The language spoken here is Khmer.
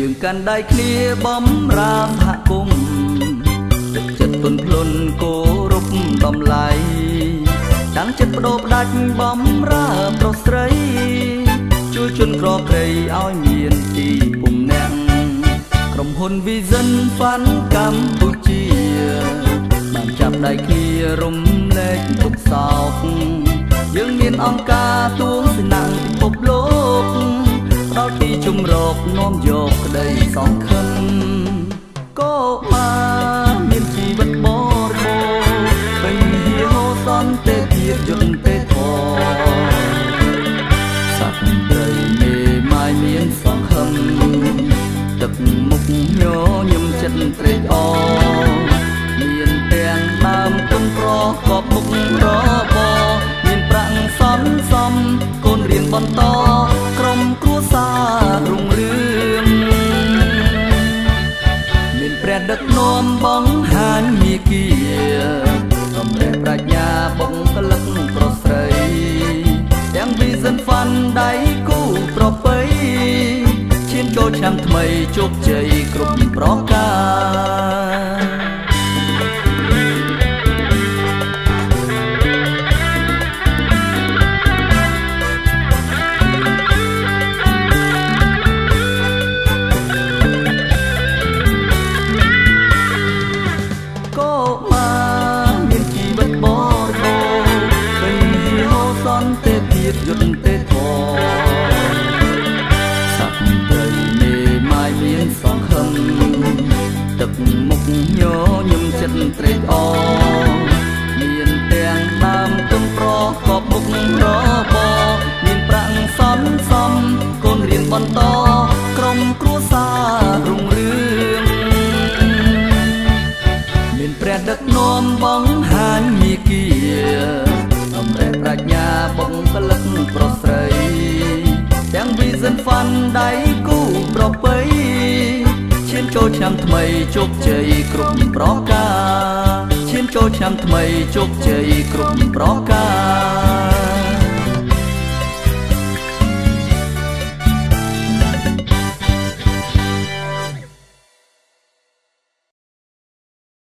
យើងកាន់ដៃគ្នាបំរាមសហគមន៍ទឹកចិត្តទន់ភ្លន់គោរពតម្លៃតាំងចិត្តបដូរផ្ដាច់បំរើប្រុសស្រីជួយជនក្រក្រៃឲ្យមានទីពំនាក់ក្រុមហ៊ុន Vision Fund កម្ពុជាបានចាប់ដៃគ្នារំលែកទុក្ខសោកយើងមានអង្គការទួងសំណាងពិភពលោកដល់ទីជំរកនាំយកក្តីសង្ឃឹមក៏បានមានជីវិតបរិបូរណ៍ពេញហៀរសន្តិភាពយន្តទេធរសត្វត្រីមេម៉ាយមានសង្ឃឹមទឹកមុខញញឹមចិត្តត្រេកអរមានទាំងដើមទុំប្រកបមុខរបរមានប្រាក់សំកូនរៀនបន្តក្រុមគ្រួសាររុងរឿងមានព្រះដឹកនាំបង្ហាញមាគ៌ាសម្រាប់ប្រាជ្ញាបងកលឹកប្រុសស្រីទាំង Vision Fund ដៃគូប្រពៃឈានចូលឆ្នាំថ្មីជោគជ័យគ្រប់ប្រការយន្តទេធរសត្វត្រីមេម៉ាយមានសង្ឃឹមទឹកមុខញញឹមចិត្តត្រេកអរមានទាំងដើមទុំប្រកបមុខរបរមានប្រាក់សំកូនរៀនបន្តក្រុមគ្រួសាររុងរឿងមានព្រះដឹកនាំបង្ហាញមាគ៌ាសម្រាប់ប្រាជ្ញាបងកលឹកប្រុសស្រីទាំង Vision Fund ដៃគូប្រពៃឈានចូលឆ្នាំថ្មីជោគជ័យគ្រប់ប្រការឈានចូលឆ្នាំថ្មីជោគជ័យគ្រប់ប្រការ